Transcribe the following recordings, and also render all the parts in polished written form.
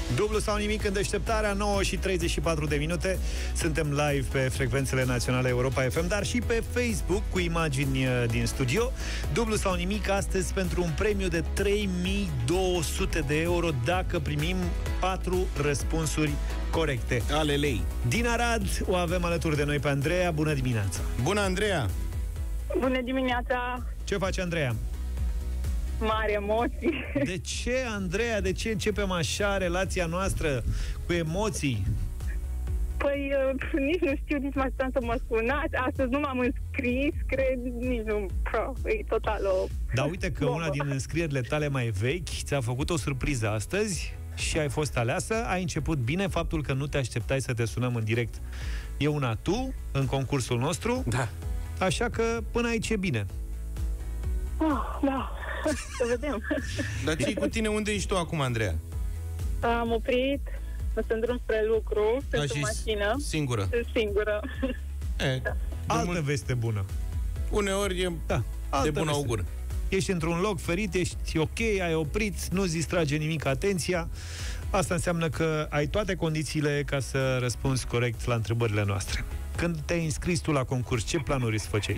Dublu sau nimic în deșteptarea, 9 și 34 de minute. Suntem live pe frecvențele naționale Europa FM, dar și pe Facebook cu imagini din studio. Dublu sau nimic astăzi pentru un premiu de 3200 de euro dacă primim 4 răspunsuri corecte. Ale lei. Din Arad o avem alături de noi pe Andreea. Bună dimineața! Bună, Andreea! Bună dimineața! Ce face Andreea? Mari emoții. De ce, Andreea? De ce începem așa relația noastră cu emoții? Păi, nici nu știu, nici mă așteptam să mă sunați. Astăzi nu m-am înscris, cred, nici nu. E total o... Dar uite că bombă. una din înscrierile tale mai vechi ți-a făcut o surpriză astăzi și ai fost aleasă. Ai început bine, faptul că nu te așteptai să te sunăm în direct e un atu în concursul nostru. Da. Așa că până aici e bine. Da, să vedem. Dar ce-i cu tine? Unde ești tu acum, Andreea? Am oprit, sunt în drum spre lucru, sunt în și mașină. singură? Sunt singură. Altă veste bună. Uneori e de altă bun veste. augur. Ești într-un loc ferit, ești ok, ai oprit, nu-ți distrage nimic atenția. Asta înseamnă că ai toate condițiile ca să răspunzi corect la întrebările noastre. Când te-ai înscris tu la concurs, ce planuri îți făceai?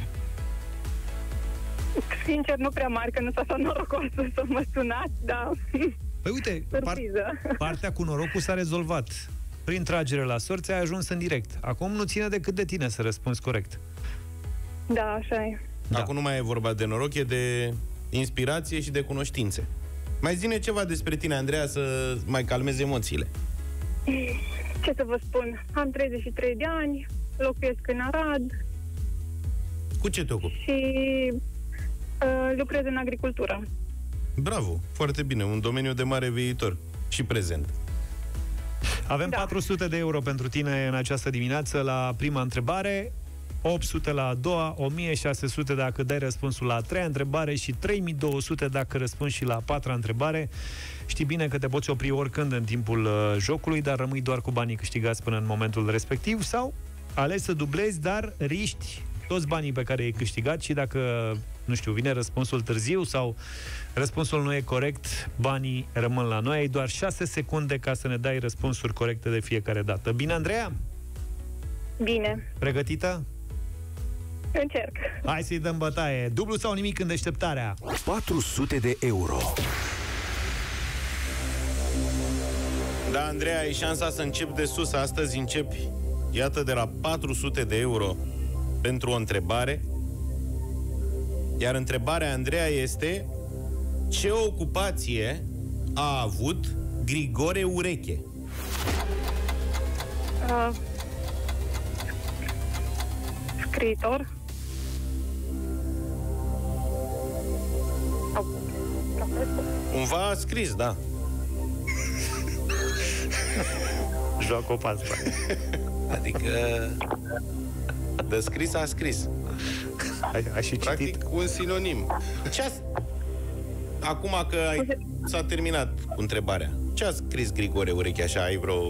Sincer, nu prea mari, că nu s-a fost norocos să mă sunați, dar... Păi uite, partea cu norocul s-a rezolvat. Prin tragere la sorți ai ajuns în direct. Acum nu ține decât de tine să răspunzi corect. Da, așa e. Da. Acum nu mai e vorba de noroc, e de inspirație și de cunoștințe. Mai zine ceva despre tine, Andreea, să mai calmezi emoțiile. Ce să vă spun? Am 33 de ani, locuiesc în Arad. Cu ce te ocupi? Și lucrez în agricultură. Bravo, foarte bine, un domeniu de mare viitor și prezent. Avem 400 de euro pentru tine în această dimineață la prima întrebare, 800 la a doua, 1600 dacă dai răspunsul la a treia întrebare și 3200 dacă răspunzi și la a patra întrebare. Știi bine că te poți opri oricând în timpul jocului, dar rămâi doar cu banii câștigați până în momentul respectiv, sau alegi să dublezi, dar riști toți banii pe care i-ai câștigat și dacă, nu știu, vine răspunsul târziu sau răspunsul nu e corect, banii rămân la noi. Ai doar 6 secunde ca să ne dai răspunsuri corecte de fiecare dată. Bine, Andreea? Bine. Pregătită? Încerc. Hai să-i dăm bătaie. Dublu sau nimic în deșteptarea. 400 de euro. Da, Andreea, ai șansa să începi de sus. Astăzi începi, iată, de la 400 de euro pentru o întrebare. Iar întrebarea, Andreea, este: ce ocupație a avut Grigore Ureche? Scriitor. Cumva a scris, da. Joacă o pasă. Adică de scris a scris. Ai și citit? Practic un sinonim. Acum că s-a terminat cu întrebarea, ce a scris Grigore Ureche? Așa, ai vreo...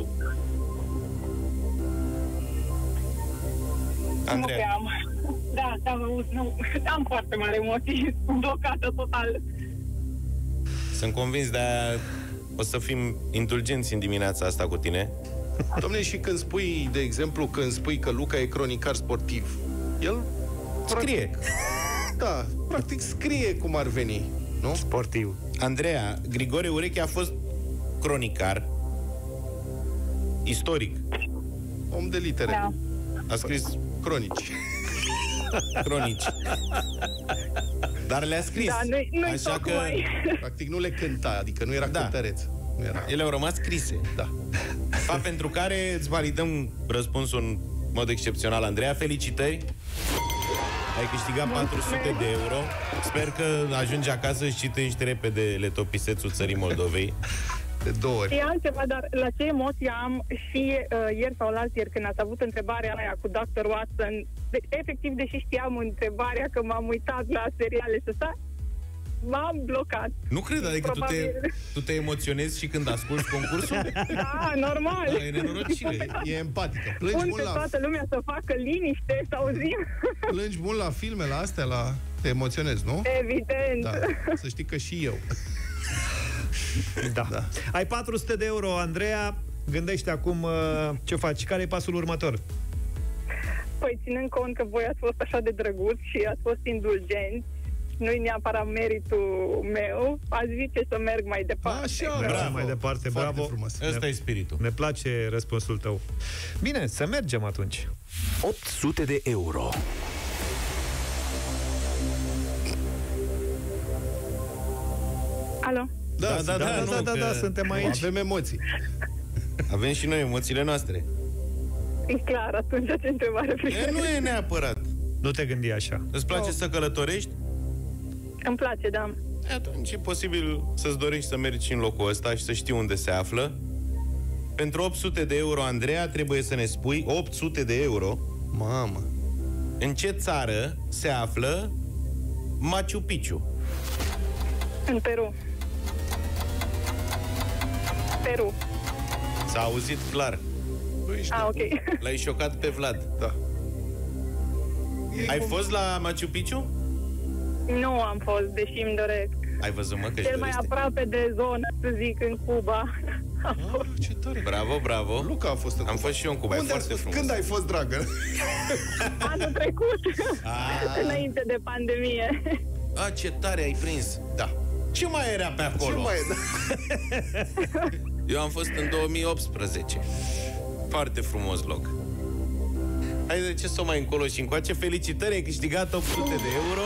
Andreea. Nu prea am. Da, nu. Am foarte mare emoții. Sunt blocată total. Sunt convins, de-aia o să fim indulgenți în dimineața asta cu tine. Dom'le, și când spui, de exemplu, că Luca e cronicar sportiv, el scrie. Da, practic scrie cum ar veni, nu? Sportiv. Andreea, Grigore Ureche a fost cronicar, istoric. Om de litere. Da. A scris cronici. Cronici. Dar le-a scris. Da, nu-i așa că practic nu le cânta, adică nu era cântăreț. Nu era. Ele au rămas scrise. Da. Fapt pentru care îți validăm răspunsul în mod excepțional, Andreea. Felicitări! Ai câștigat 400 de euro. Sper că ajungi acasă și citești repede Letopisețul țării Moldovei. De 2 ori. E altceva, dar la ce emoții am și ieri sau ieri când ați avut întrebarea aia cu Dr. Watson, efectiv, deși știam întrebarea, că m-am uitat la seriale să stai, m-am blocat. Nu cred, adică tu te emoționezi și când asculti concursul? Da, normal. Da, e nenorocire. E empatică. Pun pe toată lumea să facă liniște, să auzim. Plângi mult la filme, la astea, te emoționezi, nu? Evident. Da, să știi că și eu. Da. Ai 400 de euro, Andreea. Gândește acum ce faci. Care e pasul următor? Păi, ținând cont că voi ați fost așa de drăguți și ați fost indulgenți, nu-i neapărat meritul meu, aș zice să merg mai departe. Așa, Mergem mai departe, foarte bravo. frumos. Ăsta e spiritul. Ne place răspunsul tău. Bine, să mergem atunci. 800 de euro. Alo? Da, suntem aici. Avem emoții. Avem și noi emoțiile noastre. E clar, atunci ce întrebare Nu e neapărat. Nu te gândi așa. Îți place să călătorești? Îmi place, da. Atunci e posibil să-ți dorești să mergi în locul ăsta și să știi unde se află. Pentru 800 de euro, Andreea, trebuie să ne spui 800 de euro. Mamă. În ce țară se află Machu Picchu? În Peru. Peru. S-a auzit clar. Ok. L-ai șocat pe Vlad. Da. Ai fost la Machu Picchu? Nu am fost, deși îmi doresc. Ai văzut, mă, că Cel mai aproape de zonă, să zic, în Cuba. Ce tare. Bravo, bravo. Luca a fost în Cuba. Am fost și eu în Cuba, Unde e foarte frumos. Când ai fost, dragă? Anul trecut, înainte de pandemie. Ce tare ai prins. Da. Ce mai era pe acolo? Ce mai e? Da. Eu am fost în 2018. Foarte frumos loc. Hai, de ce să o mai încolo și încoace? Felicitări, ai câștigat 800 de euro.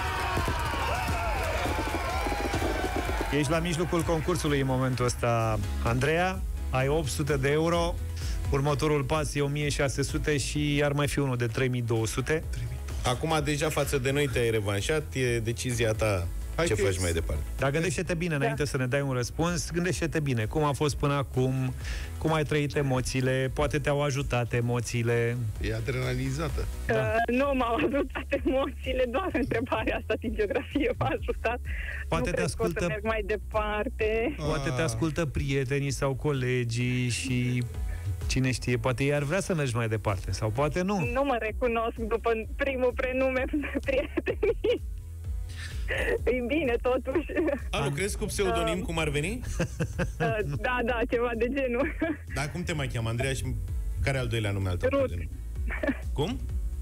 Ești la mijlocul concursului în momentul ăsta, Andreea. Ai 800 de euro. Următorul pas e 1600 și ar mai fi unul de 3200. Acum, deja față de noi te-ai revanșat. E decizia ta. Ce faci mai departe? Dar gândește-te bine, înainte să ne dai un răspuns, gândește-te bine, cum a fost până acum, cum ai trăit emoțiile, poate te-au ajutat emoțiile. E adrenalizată. Nu m-au ajutat emoțiile, doar întrebarea asta din geografie m-a ajutat. Poate nu te cred că o ascultă- să merg mai departe. Poate te ascultă prietenii sau colegii și cine știe, poate ei ar vrea să mergi mai departe, sau poate nu. Nu mă recunosc după primul prenume prietenii. E bine, totuși. Lucrezi cu pseudonim, cum ar veni? Da, ceva de genul. Dar cum te mai cheamă, Andreea, și care al doilea nume al tău? Ruth. Cum?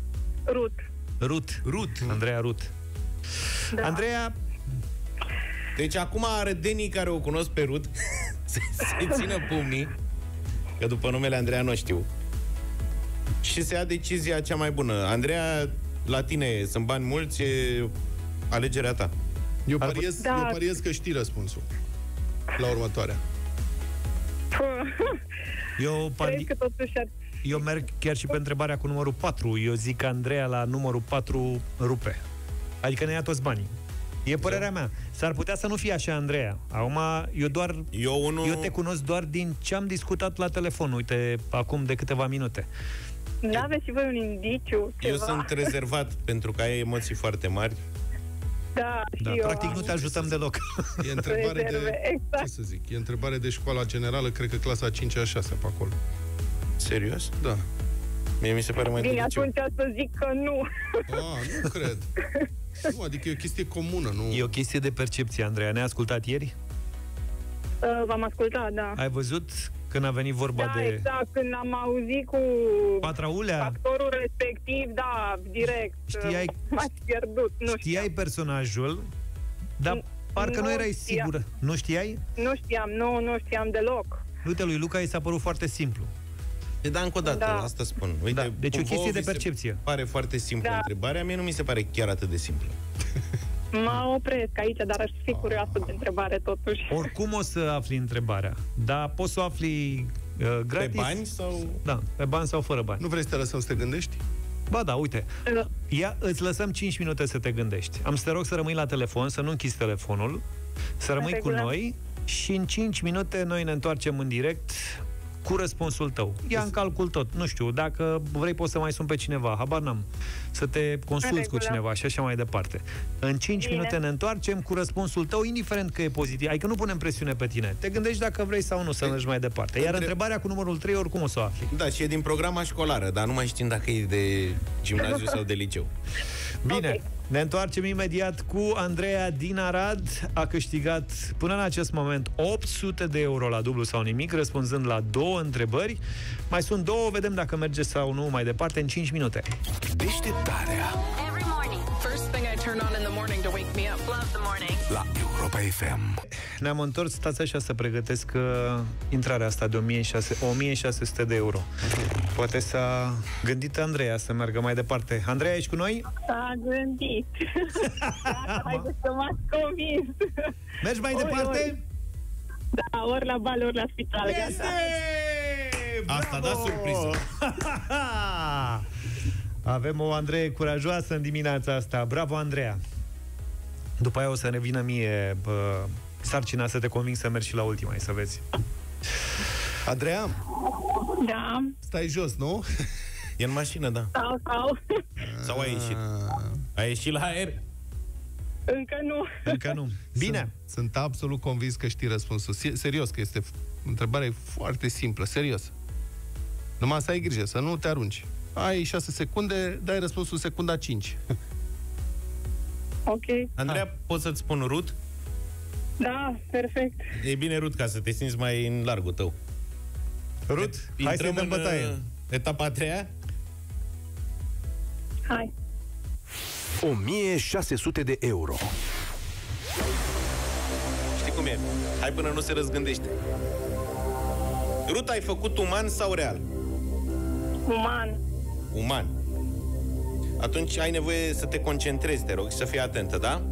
Ruth. Andreea Ruth. Da. Andreea, Deci acum arădenii care o cunosc pe Ruth se țină pumnii, că după numele Andreea nu știu, și se ia decizia cea mai bună. Andreea, la tine sunt bani mulți, e alegerea ta. Eu Da. pariez că știi răspunsul la următoarea. Cred că totuși ar... eu merg chiar și pe întrebarea cu numărul 4. Eu zic că Andreea la numărul 4 rupe. Adică ne ia toți banii. E părerea mea. S-ar putea să nu fie așa, Andreea. Acum, eu te cunosc doar din ce am discutat la telefon. Uite, acum de câteva minute. N-aveți și voi un indiciu, ceva? Eu sunt rezervat pentru că ai emoții foarte mari. Da, și eu practic am... nu te ajutăm deloc. E întrebare Rezerve, exact. Ce să zic? E întrebare de școala generală, cred că clasa 5-a, 6-a pe acolo. Serios? Da. Mie mi se pare mai Bine, dificil. atunci să zic că nu. Nu cred. Nu, adică e o chestie comună, nu... E o chestie de percepție, Andreea. Ne-ai ascultat ieri? V-am ascultat, da. Ai văzut când a venit vorba de... exact, când am auzit cu Patraulea, actorul respectiv, da, direct. M-ați pierdut, nu știai personajul, dar parcă nu erai sigură. Nu știai? Nu știam deloc. Uite, lui Luca i s-a părut foarte simplu. Da, încă o dată, asta spun. Uite, deci o chestie de percepție. Pare foarte simplă întrebarea, mie nu mi se pare chiar atât de simplă. Mă opresc aici, dar aș fi curioasă de întrebare totuși. Oricum o să afli întrebarea, dar poți să o afli gratis. Pe bani sau... Da, pe bani sau fără bani. Nu vrei să te lăsăm să te gândești? Ba da, uite. Îți lăsăm 5 minute să te gândești. Am să te rog să rămâi la telefon, să nu închizi telefonul, să rămâi cu noi și în 5 minute noi ne întoarcem în direct cu răspunsul tău. Ia în calcul tot. Nu știu, dacă vrei poți să mai suni pe cineva, habar n-am. Să te consulți cu cineva și așa mai departe. În 5 minute ne întoarcem cu răspunsul tău, indiferent că e pozitiv. Adică nu punem presiune pe tine. Te gândești dacă vrei sau nu să mergi mai departe. Iar întrebarea cu numărul 3 oricum o să o afli. Da, și e din programa școlară, dar nu mai știm dacă e de gimnaziu sau de liceu. Bine. Ne întoarcem imediat cu Andreea din Arad. A câștigat până în acest moment 800 de euro la dublu sau nimic, răspunzând la 2 întrebări. Mai sunt 2, vedem dacă merge sau nu mai departe în 5 minute. Deșteptarea Every morning. First thing I turn on in the morning to wake me up. Love the morning. la Europa FM. Ne-am întors, stați așa să pregătesc intrarea asta de 1600 de euro. Poate s-a gândit Andreea să meargă mai departe. Andreea, ești cu noi? S-a gândit. Hai să m-ați convins. Mergi mai departe? Da, ori la bal, ori la spital. Este! Asta da surpriză. Avem o Andree curajoasă în dimineața asta. Bravo, Andreea! După aia o să ne vină mie sarcina să te conving să mergi și la ultima, să vezi. Andreea, Da, stai jos, nu? E în mașină, da. Sau a ieșit? A ieșit la aer? încă nu. Încă nu. Bine. Sunt absolut convins că știi răspunsul. Serios, că este întrebarea foarte simplă, serios. Numai să ai grijă, să nu te arunci. Ai 6 secunde, dai răspunsul secunda 5. Ok. Andreea, pot să-ți spun Rut? Da, perfect. E bine, Rut, ca să te simți mai în largul tău. Rut, hai să dăm bătaie. Etapa a treia? Hai. 1600 de euro. Știi cum e? Hai până nu se răzgândește. Rut, ai făcut uman sau real? Uman. Uman. Atunci ai nevoie să te concentrezi, te rog, și să fii atentă, da?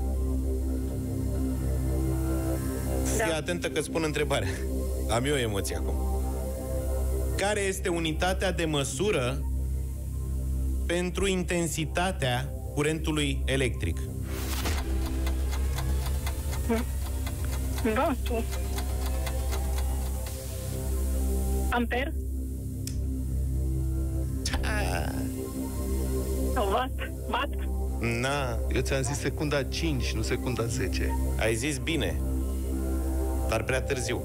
Fii atentă că spun întrebarea. Am eu emoții acum. Care este unitatea de măsură pentru intensitatea curentului electric? Da, tu. Amper? Watt? Na, Eu ți-am zis secunda 5, nu secunda 10. ai zis bine, dar prea târziu.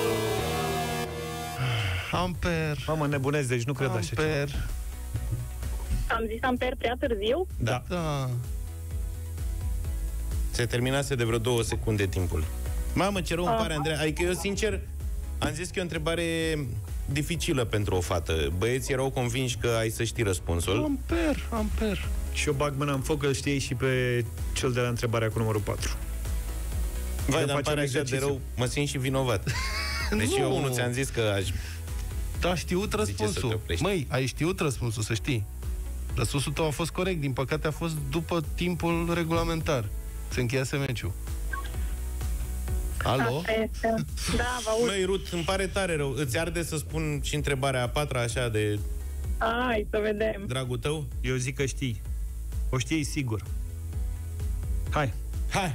Amper. Mamă, nebunesc, deci nu cred așa ceva. Amper. Am zis amper prea târziu? Da. Da. Se terminase de vreo 2 secunde timpul. Mamă, ce rău îmi pare, Andreea. Adică eu, sincer, am zis că e o întrebare dificilă pentru o fată. Băieții erau convinși că ai să știi răspunsul. Amper. Și eu bag mâna în foc, că știi și pe cel de la întrebarea cu numărul 4. Vai, dar îmi facem pare așa de exercițiu. rău. Mă simt și vinovat. Deci Nu. eu, unul, ți-am zis că aș... Da, ai știut să te răspunsul. oprești. Măi, ai știut răspunsul, să știi. Răspunsul tău a fost corect, din păcate a fost după timpul regulamentar. Se încheiase meciul. Alo? Asta este. Da, vă aud. Măi, Rut, îmi pare tare rău. Îți arde să spun și întrebarea a 4-a așa de Hai să vedem. dragul tău? Eu zic că știi. O știi sigur. Hai. Hai!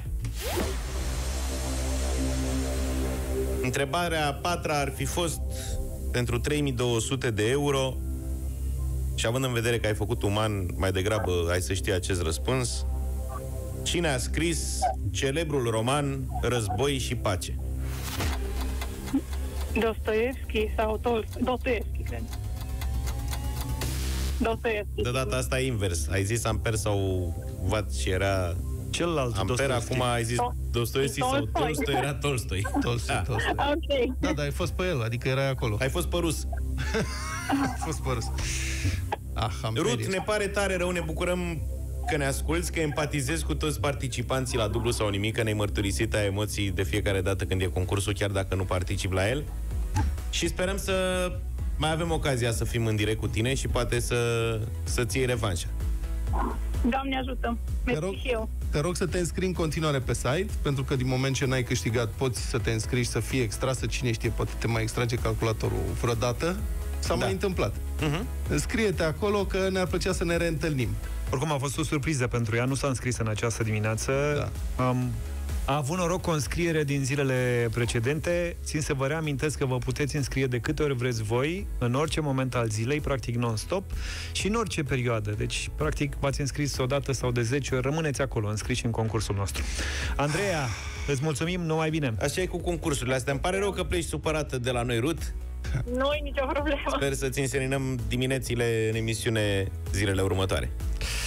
Întrebarea a 4-a ar fi fost pentru 3200 de euro și având în vedere că ai făcut uman, mai degrabă ai să știi acest răspuns. Cine a scris celebrul roman Război și pace? Dostoevski sau Dostoevski, cred. Dostoevski. De data asta e invers. Ai zis amper sau vat și era Celălalt amper, Dostoevski. acum ai zis Dostoevski sau Tolstoi. Tolstoi, era Tolstoi. Tolstoi. Ok. Da, dar ai fost pe el, adică erai acolo. Ai fost pe rus. Ai fost pe râs. Amper. Rut, ne pare tare rău, ne bucurăm că ne asculți, că empatizezi cu toți participanții la dublu sau nimic, că ne-ai mărturisit ai emoții de fiecare dată când e concursul, chiar dacă nu participi la el. Și sperăm să mai avem ocazia să fim în direct cu tine și poate să-ți iei revanșa. Doamne ajută. Mersi și eu. Te rog să te înscrii în continuare pe site, pentru că din moment ce n-ai câștigat, poți să te înscrii și să fie extrasă. Cine știe, poate te mai extrage calculatorul vreodată. S-a mai întâmplat. Înscrie-te acolo, că ne-ar plăcea să ne reîntâlnim. Oricum a fost o surpriză pentru ea, nu s-a înscris în această dimineață. Da. A avut noroc cu o înscriere din zilele precedente. Țin să vă reamintesc că vă puteți înscrie de câte ori vreți voi, în orice moment al zilei, practic non-stop, și în orice perioadă. Deci, practic, v-ați înscris o dată sau de 10 ori, rămâneți acolo, înscriși în concursul nostru. Andreea, îți mulțumim, numai bine! Așa e cu concursurile astea. Îmi pare rău că pleci supărată de la noi, Rut. Nu-i nicio problemă. Sper să-ți înseninăm diminețile în emisiune zilele următoare.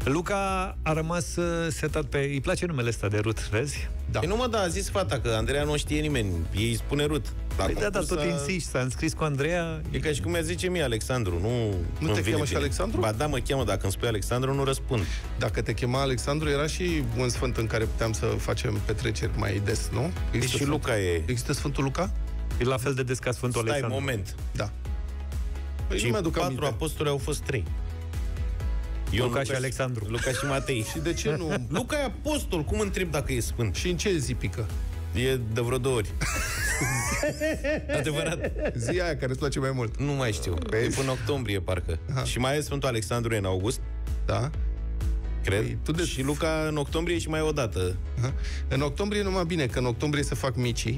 Luca a rămas setat pe... Îi place numele ăsta de Ruth, vezi? Da. Păi nu mă, da, a zis fata că Andreea nu știe nimeni. Ei spune Ruth. Păi da, dar tot insiști, s-a înscris cu Andreea. E ca și cum mi-a zice mie Alexandru. Nu te cheamă și Alexandru? Ba da, mă cheamă, dacă îmi spui Alexandru, nu răspund. Dacă te chema Alexandru, era și un sfânt în care puteam să facem petreceri mai des, nu? Există și Luca e... Există Sfântul Luca? E la fel de des ca Sfântul Alexandru. Stai, moment. Da. Păi Și nu mi-aduc 4 aminte. apostoli au fost 3. Luca și Alexandru. Luca și Matei. Și de ce nu? Luca e apostol, cum întreb dacă e sfânt? Și în ce zi pică? E de vreo 2 ori. Adevărat. Zi aia care îți place mai mult. Nu mai știu. E până octombrie, parcă. Aha. Și mai e Sfântul Alexandru în august, Da? cred. Păi, Și Luca în octombrie și mai o dată. Aha. În octombrie numai bine, că în octombrie se fac micii.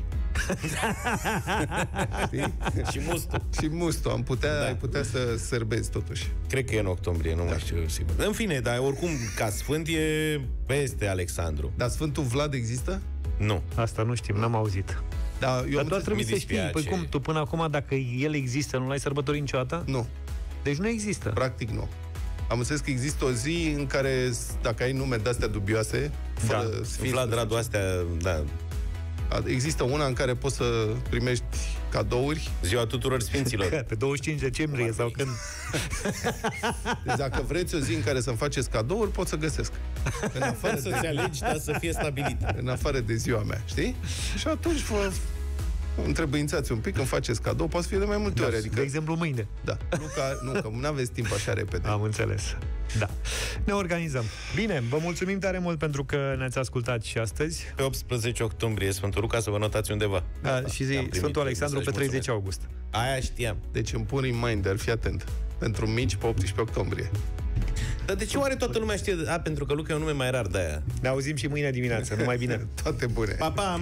Știi? Și Mustu. Și Mustu. Ai putea să sărbezi totuși. Cred că e în octombrie, nu mai știu sigur. În fine, dar oricum, ca sfânt e peste Alexandru. Dar Sfântul Vlad există? Nu. Asta nu știm, n-am auzit. Da, eu Dar am doar trebuie să știi. Midispiace. Păi cum, tu până acum, dacă el există, nu l-ai sărbătorit niciodată? Nu, Deci nu există. practic nu. Am înțeles că există o zi în care, dacă ai nume de-astea dubioase, fără sfinți, Vlad Radu, astea, da. există una în care poți să primești cadouri. Ziua tuturor sfinților. Pe 25 decembrie sau când... Deci dacă vreți o zi în care să-mi faceți cadouri, pot să găsesc. În afară, Să-ți alegi, dar să fie stabilit. în afară de ziua mea, știi? Și atunci vă întrebuințați un pic, îmi faceți cadou, poate să fie de mai multe ori. Adică, De exemplu, mâine. da. Nu, că nu aveți timp așa repede. Am înțeles. Da. Ne organizăm. Bine, vă mulțumim tare mult pentru că ne-ați ascultat și astăzi. Pe 18 octombrie Sfântul Luca, să vă notați undeva. Da, și zi Am primit Sfântul Alexandru pe mesaj, 30 august. Aia știam. Deci îmi pun reminder, fii atent, pentru mici pe 18 octombrie. Dar de ce oare toată lumea știe? Pentru că Luca e un nume mai rar de aia. Ne auzim și mâine dimineață. Numai bine. Toate bune. Pa, pa!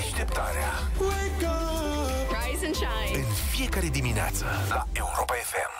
Deșteptarea Rise and shine. în fiecare dimineață la Europa FM.